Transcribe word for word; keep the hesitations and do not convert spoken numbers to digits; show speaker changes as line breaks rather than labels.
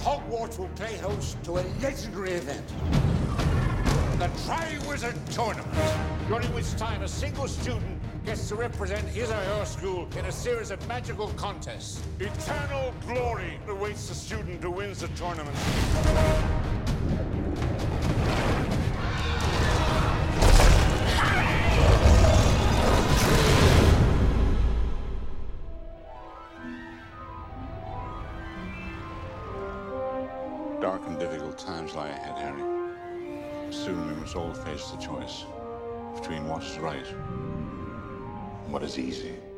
Hogwarts will play host to a legendary event. The Tri-Wizard Tournament, during which time a single student gets to represent his or her school in a series of magical contests. Eternal glory awaits the student who wins the tournament. Dark and difficult times lie ahead, Harry. Soon we must all face the choice between what is right and what is easy.